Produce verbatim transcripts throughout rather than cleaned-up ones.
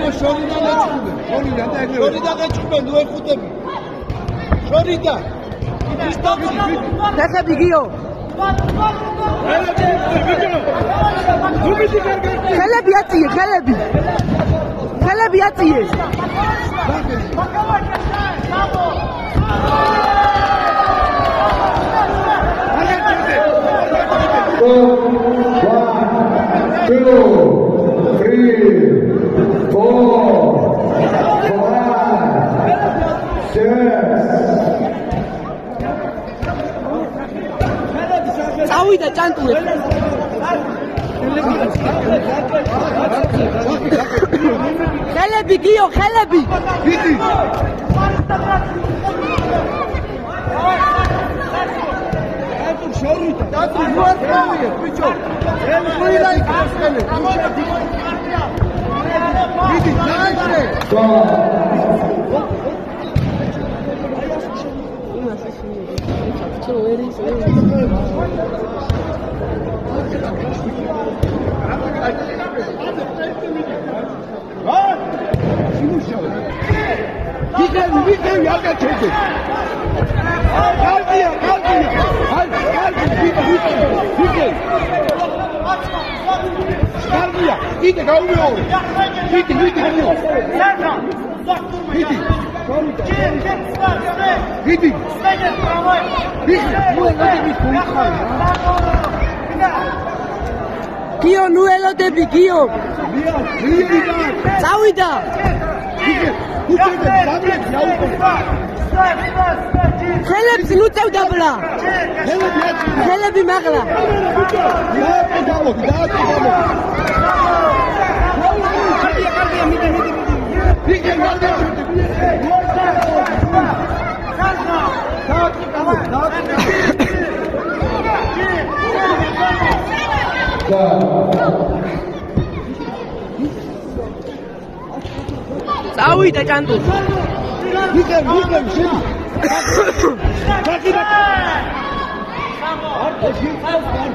შორიდან ეჭუბე, შორიდან და ეგრევე. შორიდან ეჭუბე, ნუ ეხუტები. შორიდან. ხეხები გიო. ხელები აწიე, ხელები. ხელები აწიე. Two, three, four, five, six. წავიდა ჭანტულე. ხელები გიო, ხელები. დიდი. ატუ შორით, ატუ მოაწევია, ბიჭო. ელი ხუირა იქნესკელე. დიდი, დაიჭრე. ვიგები, ვიგები არ გაჩერდე. კარგია, კარგია. აი, კარგი, ვიგები, ვიგები. კარგია, კიდე გაუმეორე. ვიგი, ვიგი, ვიგი. ვიგი. ვიგი. ვიგი, ნუ ელოდები გულხარ. გიო, ნუ ელოდები, გიო. ვიგი, წავიდა. ვიგი. უწევდა დამლებს დაუყო. ხელებს ნუ წევდა ბლა. ხელები აწი. ხელები მაღლა. დააწყო დამოდი, დააწყო დამოდი. კარგია, კარგია, მიდი, მიდი, მიდი. ვიგი, გარდა შევდი. დააწყო დამოდი, დააწყო. წავიდა ჭანტულე. ვიგებ, ვიგებ, შედი. გაკიდა. არ შეიძლება, არ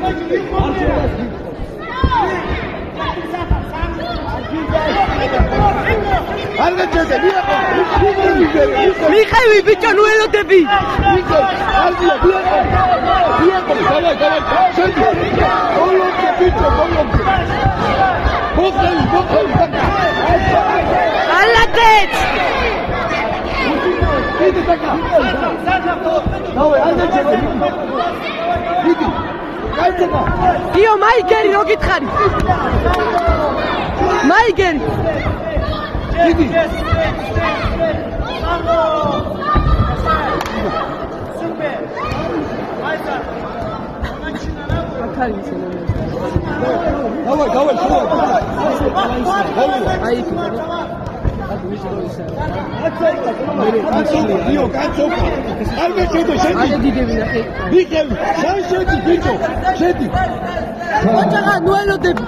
შეიძლება. არ გაჩერდე, ვიღო. მიხევი ბიჭო, ნუ ელოდები. ვიღო, კარგია, ვიღო. ვიღო, დავაი, დავაი. შედი. ბოლომდე ბიჭო, ბოლომდე. მოხდები, მოხდები. ალაგეთ. დიდი დაკა. დავაი, არ გაჩერდე. დიდი. გაიძება. გიო, მაიგერი რო გითხარი. მაიგერი. დიდი. დავაი, დავაი, შუა. აი გიო, კაცოქა. არ გაჩერდე, შედი. აი დიდები ნახე. ვიგები, შენ შედი, ბიჭო. შედი. ოჯახა, ნუ ელოდები.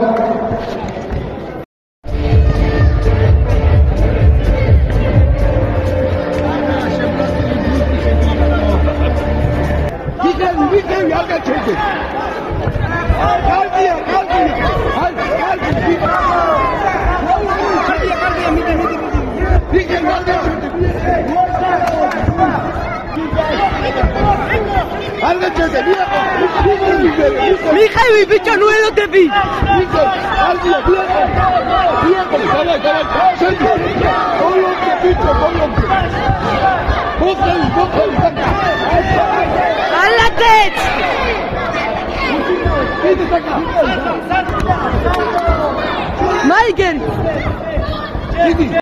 ვიგები, ვიგები, არ გაჩერდე. კარგია, კარგია. აი, კარგი, ვიგები. კარგია, კარგია, მიდი, მიდი, მიდი. ვიგები, არ გაჩერდე. არ გაჩერდე, ვიღო. მიხევი ბიჭო, ნუ ელოდები. ვიგო, კარგია, ვიღო. ვიღო, დავაი, დავაი. შედი. ბოლომდე ბიჭო, ბოლომდე. მოხდები, მოხდები. ალაგეთ. დიდი დაკა. მაიგერი. დიდი.